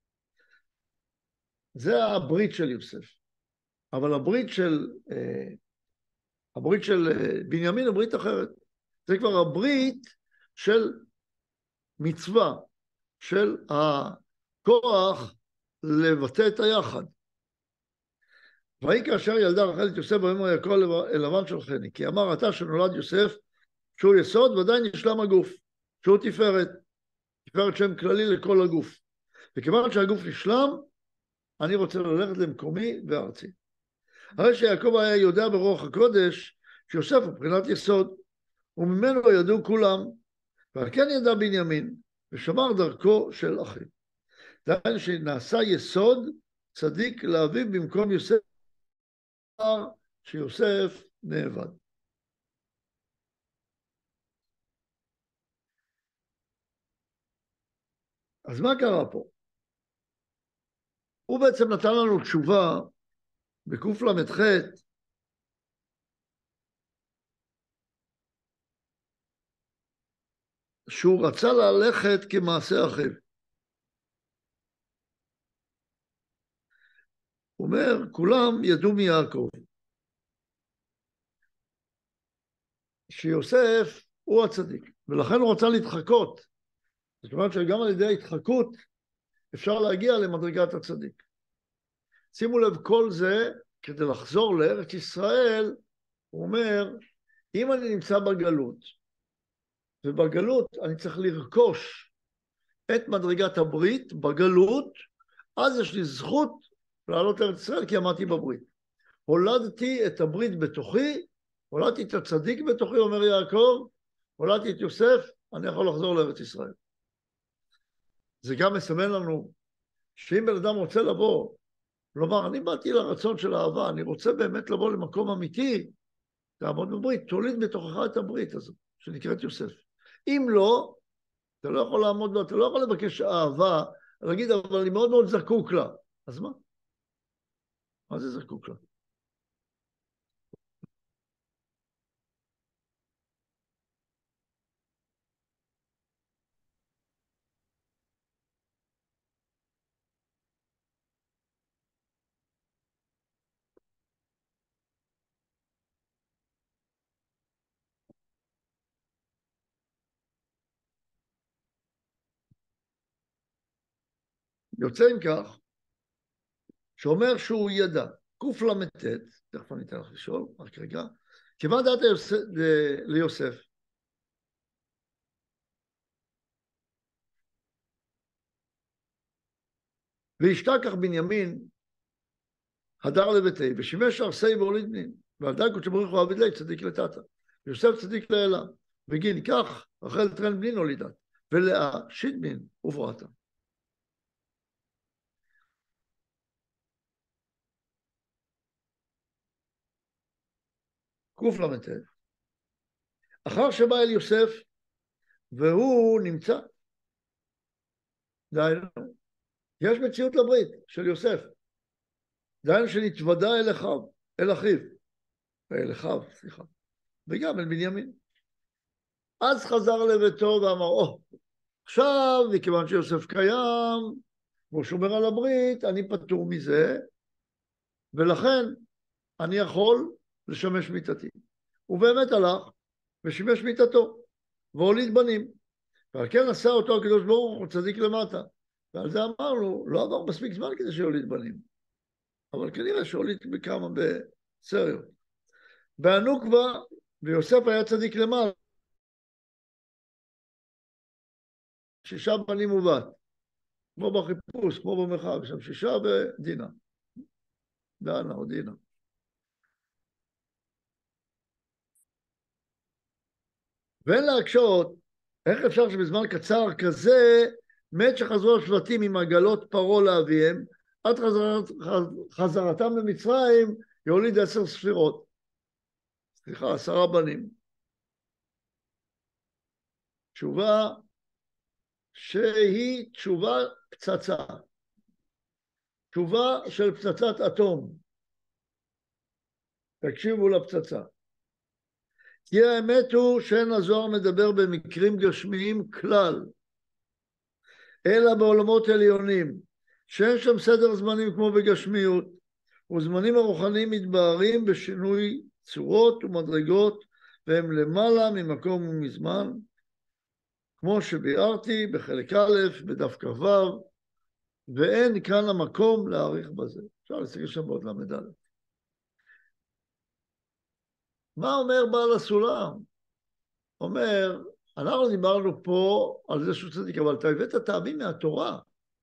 Speaker 1: זה הברית של יוסף. אבל הברית של, הברית של בנימין הוא ברית אחרת. זה כבר הברית של מצווה, של הכוח לבטא את היחד. ויהי כאשר ילדה רחל את יוסף ויאמר יעקב אל לבן שולחני, כי אמר אתה שנולד יוסף, שהוא יסוד ועדיין נשלם הגוף, שהוא תפארת, תפארת שם כללי לכל הגוף. וכיוון שהגוף נשלם, אני רוצה ללכת למקומי וארצי. הרי שיעקב היה יודע ברוח הקודש שיוסף הוא בחינת יסוד, וממנו ידעו כולם, ועל כן ידע בנימין, ושמר דרכו של אחיו. דהיינו שנעשה יסוד צדיק לאביו במקום יוסף, שיוסף נאבד. אז מה קרה פה? הוא בעצם נתן לנו תשובה בקוף למ"ח, שהוא רצה ללכת כמעשה אחיו. הוא אומר, כולם ידעו מיעקב, שיוסף הוא הצדיק, ולכן הוא רצה להתחקות. זאת אומרת שגם על ידי ההתחקות אפשר להגיע למדרגת הצדיק. שימו לב, כל זה כדי לחזור לארץ ישראל, הוא אומר, אם אני נמצא בגלות, ובגלות אני צריך לרכוש את מדרגת הברית בגלות, אז יש לי זכות לעלות לארץ ישראל כי עמדתי בברית. הולדתי את הברית בתוכי, הולדתי את הצדיק בתוכי, אומר יעקב, הולדתי את יוסף, אני יכול לחזור לארץ ישראל. זה גם מסמן לנו שאם בן אדם רוצה לבוא, כלומר, אני באתי לרצון של האהבה, אני רוצה באמת לבוא למקום אמיתי, תעמוד בברית, תוליד בתוכך את הברית הזאת, שנקראת יוסף. אם לא, אתה לא יכול לעמוד בה, אתה לא יכול לבקש אהבה, להגיד, אבל אני מאוד מאוד זקוק לה. אז מה? מה זה זקוק לה? יוצא עם כך, שאומר שהוא ידע, קוף למתת, תכף אני אתן לך לשאול, רק רגע, כיוון דעת ליוסף, וישתכח בנימין, הדר לביתי, ושימש ארסי והוליד בנין, ועל דא קודש ברוך הוא עבד לי צדיק לטאטא, יוסף צדיק לאלה, וגין כך, רחל תרן בנין הולידת, ולאה שיט בנין ובראתה. קוף למתת, אחר שבא אל יוסף, והוא נמצא, דהיינו, יש מציאות לברית של יוסף, דהיינו שנתוודע אל אחיו, אל אחיו, ואל אחיו, סליחה, וגם אל בנימין. אז חזר לביתו ואמר, או, עכשיו, מכיוון שיוסף קיים, והוא שומר על הברית, אני פטור מזה, ולכן אני יכול לשמש מיתתי. הוא באמת הלך ושימש מיתתו, והוליד בנים. ועל כן עשה אותו הקדוש ברוך הוא צדיק למטה. ועל זה אמרנו, לא עבר מספיק זמן כדי שיוליד בנים. אבל כנראה שהוליד בכמה בסריות. והנוקבה, ויוסף היה צדיק למעלה. שישה בנים ובת. כמו בחיפוש, כמו במרחב, שם שישה ודינה. דנה או דינה. ואין להקשות, איך אפשר שבזמן קצר כזה, מת שחזרו השבטים עם עגלות פרעה לאביהם, עד חזרת, חזרתם למצרים, יוליד עשר ספירות. סליחה, עשרה בנים. תשובה שהיא תשובה פצצה. תשובה של פצצת אטום. תקשיבו לפצצה. כי האמת הוא שאין הזוהר מדבר במקרים גשמיים כלל, אלא בעולמות עליונים, שאין שם סדר זמנים כמו בגשמיות, וזמנים הרוחניים מתבהרים בשינוי צורות ומדרגות, והם למעלה ממקום ומזמן, כמו שביארתי בחלק א', בדף כ"ו, ואין כאן המקום להאריך בזה. אפשר להסתכל שם בעוד למד א'. מה אומר בעל הסולם? אומר, אנחנו דיברנו פה על זה שהוא צדיק, אבל אתה הבאת טעמים מהתורה.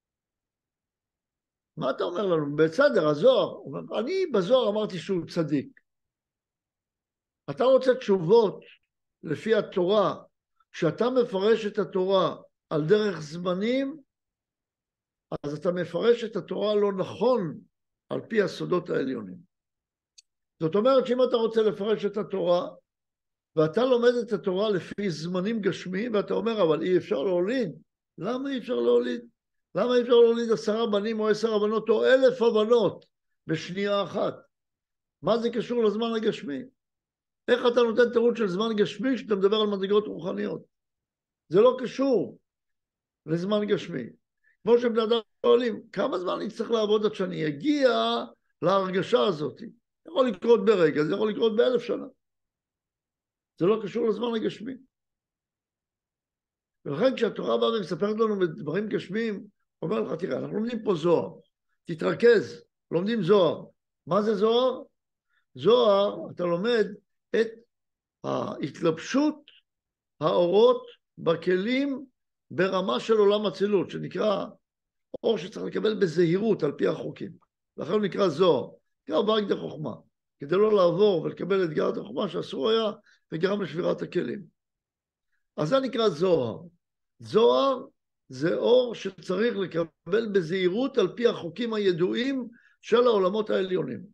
Speaker 1: מה אתה אומר לנו? בסדר, הזוהר. אני בזוהר אמרתי שהוא צדיק. אתה רוצה תשובות לפי התורה, כשאתה מפרש את התורה על דרך זמנים, אז אתה מפרש את התורה לא נכון על פי הסודות העליונים. זאת אומרת שאם אתה רוצה לפרש את התורה, ואתה לומד את התורה לפי זמנים גשמיים, ואתה אומר, אבל אי אפשר להוליד. למה אי אפשר להוליד? למה אי אפשר להוליד עשרה בנים או עשר הבנות או אלף הבנות בשנייה אחת? מה זה קשור לזמן הגשמי? איך אתה נותן תירוץ של זמן גשמי כשאתה מדבר על מדרגות רוחניות? זה לא קשור לזמן גשמי. כמו שבני אדם שואלים, כמה זמן אני צריך לעבוד עד שאני אגיע להרגשה הזאת? זה יכול לקרות ברגע, זה יכול לקרות באלף שנה. זה לא קשור לזמן הגשמי. ולכן כשהתורה באה ומספרת לנו דברים גשמיים, אומר לך, תראה, אנחנו לומדים פה זוהר. תתרכז, לומדים זוהר. מה זה זוהר? זוהר, אתה לומד את ההתלבשות האורות בכלים ברמה של עולם הצילות, שנקרא אור שצריך לקבל בזהירות על פי החוקים. לכן הוא נקרא זוהר. נקרא ברק דה חוכמה. כדי לא לעבור ולקבל את גרת החוכמה שאסור היה, וגרם לשבירת הכלים. אז זה נקרא זוהר. זוהר זה אור שצריך לקבל בזהירות על פי החוקים הידועים של העולמות העליונים.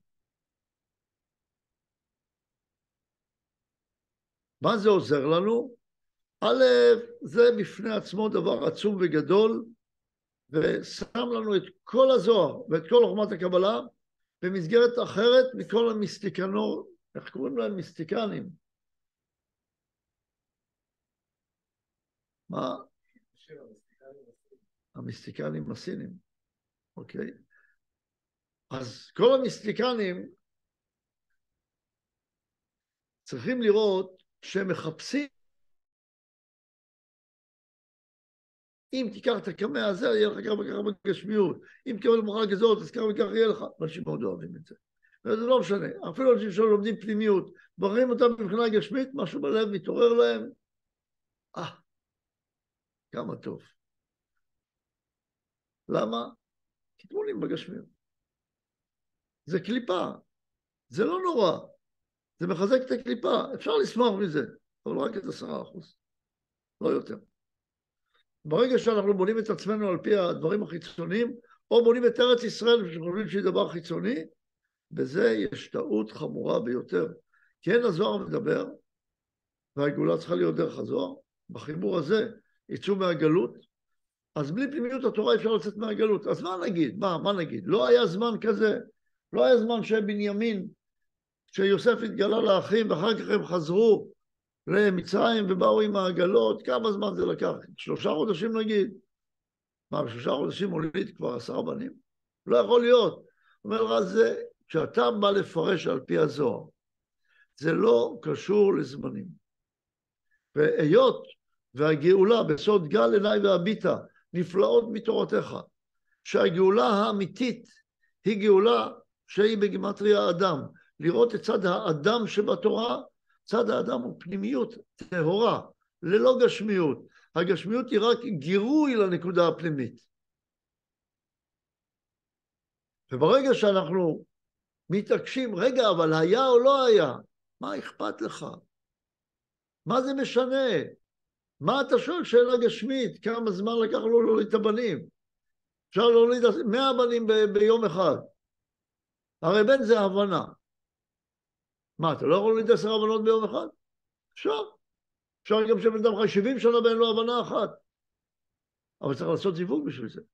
Speaker 1: מה זה עוזר לנו? א', זה בפני עצמו דבר עצום וגדול, ושם לנו את כל הזוהר ואת כל חוכמת הקבלה במסגרת אחרת מכל המיסטיקנות, איך קוראים להם מיסטיקנים? מה? המיסטיקנים הסינים, אוקיי? אז כל המיסטיקנים צריכים לראות שהם מחפשים אם תיקח את הקמע הזה, יהיה לך ככה וככה בגשמיות. אם תקבל ברכה כזאת, אז ככה וככה יהיה לך. אנשים מאוד אוהבים את זה. וזה לא משנה. אפילו אנשים שלא לומדים פנימיות, מברכים אותם מבחינה גשמית, משהו בלב מתעורר להם. אה, כמה טוב. למה? כי תמונים בגשמיות. זה קליפה. זה לא נורא. זה מחזק את הקליפה. אפשר לשמוח מזה, אבל רק את עשרה אחוז. לא יותר. ברגע שאנחנו בונים את עצמנו על פי הדברים החיצוניים, או בונים את ארץ ישראל ושחושבים שהיא דבר חיצוני, בזה יש טעות חמורה ביותר. כי אין הזוהר מדבר, והגאולה צריכה להיות דרך הזוהר, בחיבור הזה יצאו מהגלות, אז בלי פנימיות התורה אפשר לצאת מהגלות. אז מה נגיד? מה, מה נגיד? לא היה זמן כזה, לא היה זמן שבנימין, שיוסף התגלה לאחים, ואחר כך הם חזרו למצרים ובאו עם העגלות. כמה זמן זה לקח? שלושה חודשים נגיד. מה, בשלושה חודשים הוליד כבר עשרה בנים? לא יכול להיות. אומר לך, זה, כשאתה בא לפרש על פי הזוהר, זה לא קשור לזמנים. והיות והגאולה בסוד גל עיניי והביטה נפלאות מתורתך, שהגאולה האמיתית היא גאולה שהיא בגימטריה האדם. לראות את צד האדם שבתורה, צד האדם הוא פנימיות טהורה, ללא גשמיות. הגשמיות היא רק גירוי לנקודה הפנימית. וברגע שאנחנו מתעקשים, רגע, אבל היה או לא היה, מה אכפת לך? מה זה משנה? מה אתה שואל שאלה גשמית? כמה זמן לקח לו להוליד את הבנים? אפשר להוליד מאה בנים ב- ביום אחד. הרי בן זה הבנה. מה, אתה לא יכול להוליד עשר הבנות ביום אחד? אפשר. אפשר גם שבן אדם חי שבעים שנה ואין לו הבנה אחת. אבל צריך לעשות זיווג בשביל זה.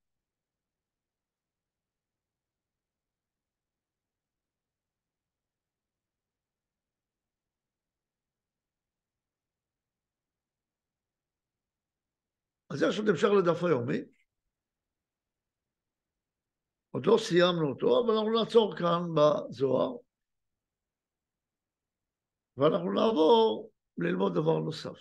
Speaker 1: אז יש עוד המשך לדף היומי. עוד לא סיימנו אותו, אבל אנחנו נעצור כאן בזוהר. ואנחנו נעבור ללמוד דבר נוסף.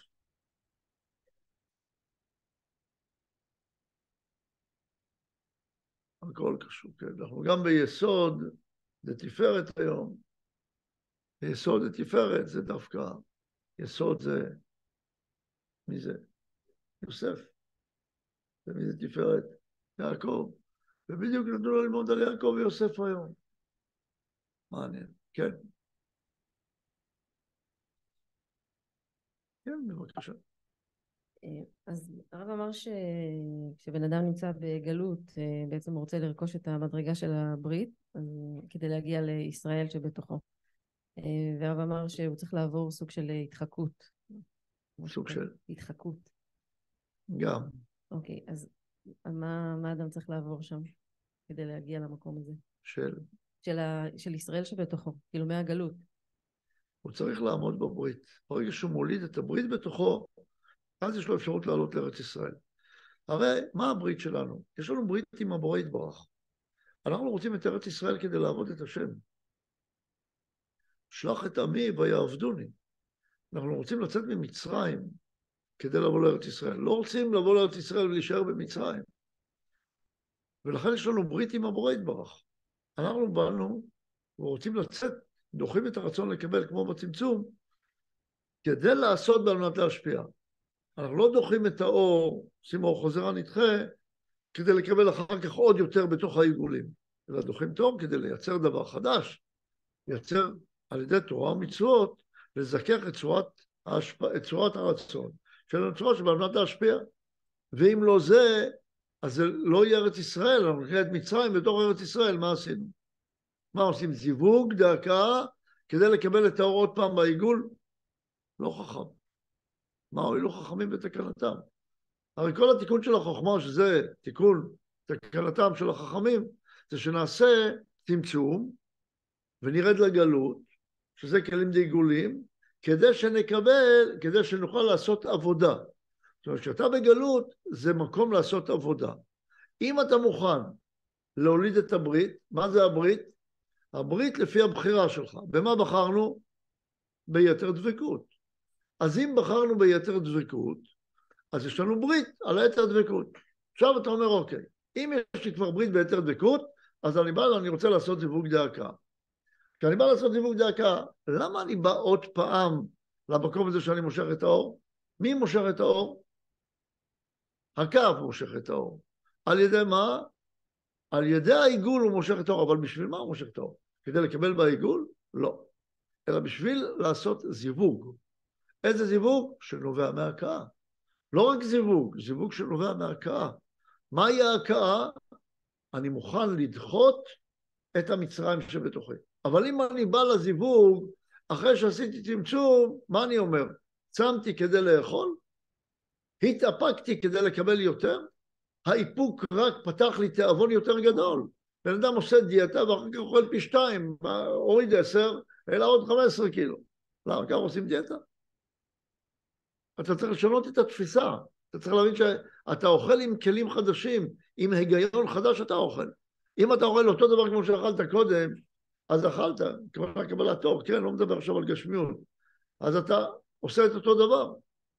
Speaker 1: הכל קשור, כן. אנחנו גם ביסוד לתפארת היום. ביסוד לתפארת זה דווקא, יסוד זה, מי זה? יוסף. ומי זה תפארת? יעקב. ובדיוק נתנו לו ללמוד על יעקב ויוסף היום. מעניין, כן. כן, בבקשה.
Speaker 10: אז הרב אמר שכשבן אדם נמצא בגלות, בעצם הוא רוצה לרכוש את המדרגה של הברית, כדי להגיע לישראל שבתוכו. והרב אמר שהוא צריך לעבור סוג של התחקות.
Speaker 1: סוג של?
Speaker 10: התחקות.
Speaker 1: גם.
Speaker 10: אוקיי, אז מה, מה אדם צריך לעבור שם כדי להגיע למקום הזה?
Speaker 1: של?
Speaker 10: של, ה, של ישראל שבתוכו, כאילו מהגלות.
Speaker 1: הוא צריך לעמוד בברית. ברגע שהוא מוליד את הברית בתוכו, אז יש לו אפשרות לעלות לארץ ישראל. הרי מה הברית שלנו? יש לנו ברית עם הבורא יתברך. אנחנו רוצים את ארץ ישראל כדי לעבוד את השם. שלח את עמי ויעבדוני. אנחנו רוצים לצאת ממצרים כדי לבוא לארץ ישראל. לא רוצים לבוא לארץ ישראל ולהישאר במצרים. ולכן יש לנו ברית עם הבורא יתברך. אנחנו באנו ורוצים לצאת, דוחים את הרצון לקבל כמו בצמצום, כדי לעשות על מנת להשפיע. אנחנו לא דוחים את האור, עושים אור חוזר הנדחה, כדי לקבל אחר כך עוד יותר בתוך העיגולים. אלא דוחים תור כדי לייצר דבר חדש, לייצר על ידי תורה ומצוות, לזכך את צורת, ההשפ... את צורת הרצון, של הצורה שבעל מנת להשפיע. ואם לא זה, אז זה לא יהיה ארץ ישראל, אנחנו נקרא את מצרים בתוך ארץ ישראל, מה עשינו? מה עושים? זיווג, דקה, כדי לקבל את האור עוד פעם בעיגול? לא חכם. מה הועילו חכמים בתקנתם? הרי כל התיקון של החוכמה, שזה תיקון תקנתם של החכמים, זה שנעשה צמצום, ונרד לגלות, שזה כלים דעיגולים, כדי שנקבל, כדי שנוכל לעשות עבודה. זאת אומרת, כשאתה בגלות, זה מקום לעשות עבודה. אם אתה מוכן להוליד את הברית, מה זה הברית? הברית לפי הבחירה שלך. במה בחרנו? ביתר דבקות. אז אם בחרנו ביתר דבקות, אז יש לנו ברית על היתר דבקות. עכשיו אתה אומר, אוקיי, אם יש לי כבר ברית ביתר דבקות, אז אני בא ואני רוצה לעשות זיווג דאקה. כשאני בא לעשות זיווג דאקה, למה אני בא עוד פעם למקום הזה שאני מושך את האור? מי מושך את האור? הקו מושך את האור. על ידי מה? על ידי העיגול הוא מושך את האור, אבל בשביל מה הוא מושך את האור? כדי לקבל בעיגול? לא. אלא בשביל לעשות זיווג. איזה זיווג? שנובע מההכאה. לא רק זיווג, זיווג שנובע מההכאה. מהי ההכאה? אני מוכן לדחות את המצרים שבתוכי. אבל אם אני בא לזיווג, אחרי שעשיתי צמצום, מה אני אומר? צמתי כדי לאכול? התאפקתי כדי לקבל יותר? האיפוק רק פתח לי תאבון יותר גדול. בן אדם עושה דיאטה ואחר כך אוכל פי שתיים, הוריד עשר, אלא עוד חמש עשרה קילו. למה? כמה עושים דיאטה? אתה צריך לשנות את התפיסה. אתה צריך להבין שאתה אוכל עם כלים חדשים, עם היגיון חדש אתה אוכל. אם אתה אוכל אותו דבר כמו שאכלת קודם, אז אכלת, כמו קבלת אור, כן, לא מדבר עכשיו על גשמיות. אז אתה עושה את אותו דבר.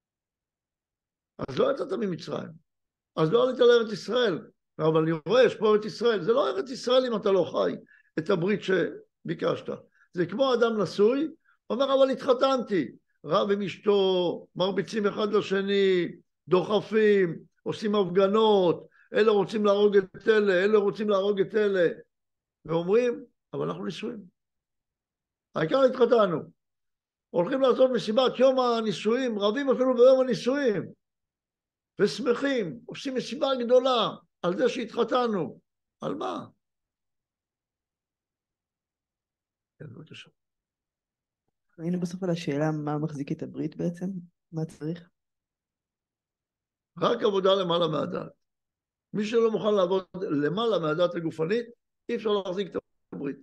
Speaker 1: אז לא יצאת ממצרים. אז לא עלית לארץ ישראל. אבל אני רואה, יש פה ארץ ישראל. זה לא ארץ ישראל אם אתה לא חי את הברית שביקשת. זה כמו אדם נשוי, אומר, אבל התחתנתי. רב עם אשתו, מרביצים אחד לשני, דוחפים, עושים הפגנות, אלה רוצים להרוג את אלה, אלה רוצים להרוג את אלה. ואומרים, אבל אנחנו נישואים. העיקר התחתנו. הולכים לעשות מסיבת יום הנישואים, רבים אפילו ביום הנישואים. ושמחים, עושים מסיבה גדולה על זה שהתחתנו. על מה? כן, בבקשה.
Speaker 11: היינו בסוף על השאלה מה מחזיק את הברית בעצם? מה צריך?
Speaker 1: רק עבודה למעלה מהדעת. מי שלא מוכן לעבוד למעלה מהדעת הגופנית, אי אפשר להחזיק את הברית.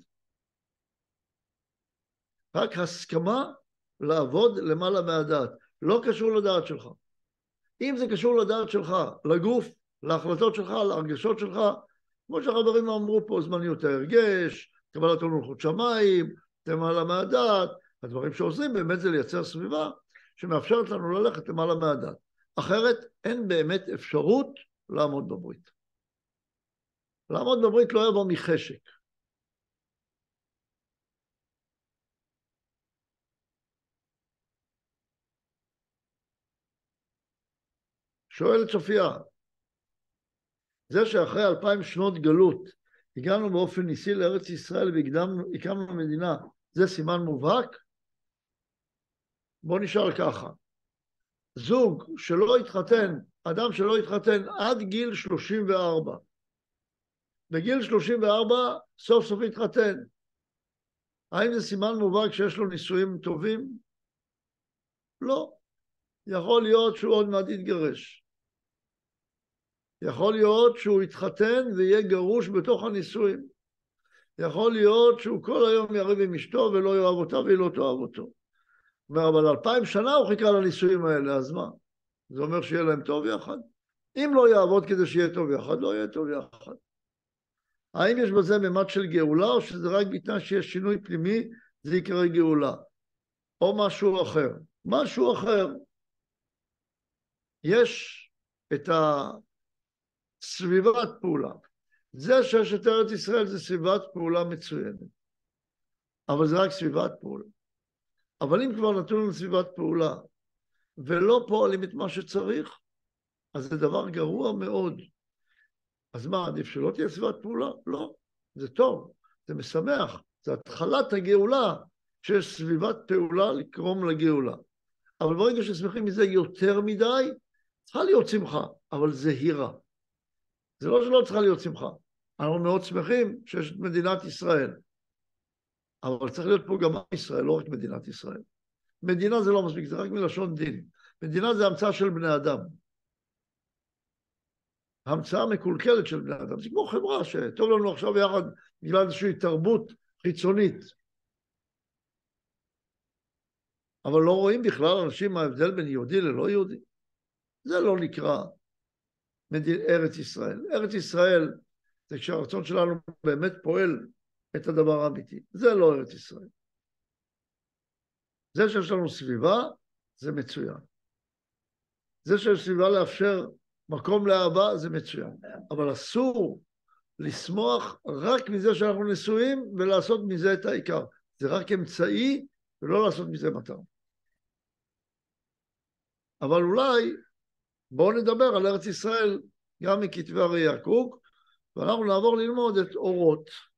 Speaker 1: רק הסכמה לעבוד למעלה מהדעת. לא קשור לדעת שלך. אם זה קשור לדעת שלך, לגוף, להחלטות שלך, להרגשות שלך, כמו שהחברים אמרו פה, זמניות ההרגש, קבלת מלכות שמיים, למעלה מהדעת, הדברים שעושים באמת זה לייצר סביבה שמאפשרת לנו ללכת למעלה מהדעת. אחרת אין באמת אפשרות לעמוד בברית. לעמוד בברית לא יבוא מחשק. שואלת סופיה, זה שאחרי אלפיים שנות גלות הגענו באופן ניסי לארץ ישראל והקמנו מדינה, זה סימן מובהק? בוא נשאל ככה, זוג שלא התחתן, אדם שלא התחתן עד גיל שלושים וארבע, בגיל שלושים וארבע סוף סוף התחתן, האם זה סימן מובהק שיש לו נישואים טובים? לא. יכול להיות שהוא עוד מעט יתגרש. יכול להיות שהוא יתחתן ויהיה גרוש בתוך הנישואים. יכול להיות שהוא כל היום יריב עם אשתו ולא יאהב אותה והיא לא תאהב אותו. אומר, אבל אלפיים שנה הוא חיכה לנישואים האלה, אז מה? זה אומר שיהיה להם טוב יחד? אם לא יעבוד כדי שיהיה טוב יחד, לא יהיה טוב יחד. האם יש בזה ממד של גאולה, או שזה רק בתנאי שיש שינוי פנימי, זה יקרא גאולה? או משהו אחר? משהו אחר. יש את הסביבת פעולה. זה שיש את ארץ ישראל זה סביבת פעולה מצוינת. אבל זה רק סביבת פעולה. אבל אם כבר נתנו לנו סביבת פעולה, ולא פועלים את מה שצריך, אז זה דבר גרוע מאוד. אז מה, עדיף שלא תהיה סביבת פעולה? לא. זה טוב, זה משמח. זה התחלת הגאולה, שיש סביבת פעולה לקרום לגאולה. אבל ברגע ששמחים מזה יותר מדי, צריכה להיות שמחה, אבל זהירה. זה לא שלא צריכה להיות שמחה. אנחנו מאוד שמחים שיש את מדינת ישראל. אבל צריך להיות פה גם עם ישראל, לא רק מדינת ישראל. מדינה זה לא מספיק, זה רק מלשון דין. מדינה זה המצאה של בני אדם. המצאה מקולקלת של בני אדם. זה כמו חברה שטוב לנו עכשיו יחד בגלל איזושהי תרבות חיצונית. אבל לא רואים בכלל אנשים מה ההבדל בין יהודי ללא יהודי. זה לא נקרא ארץ ישראל. ארץ ישראל זה כשהרצון שלנו באמת פועל את הדבר האמיתי. זה לא ארץ ישראל. זה שיש לנו סביבה, זה מצוין. זה שיש סביבה לאפשר מקום לאהבה זה מצוין, אבל אסור לשמוח רק מזה שאנחנו נשואים ולעשות מזה את העיקר. זה רק אמצעי ולא לעשות מזה מטרה. אבל אולי בואו נדבר על ארץ ישראל גם מכתבי הראייה קוק, ואנחנו נעבור ללמוד את אורות.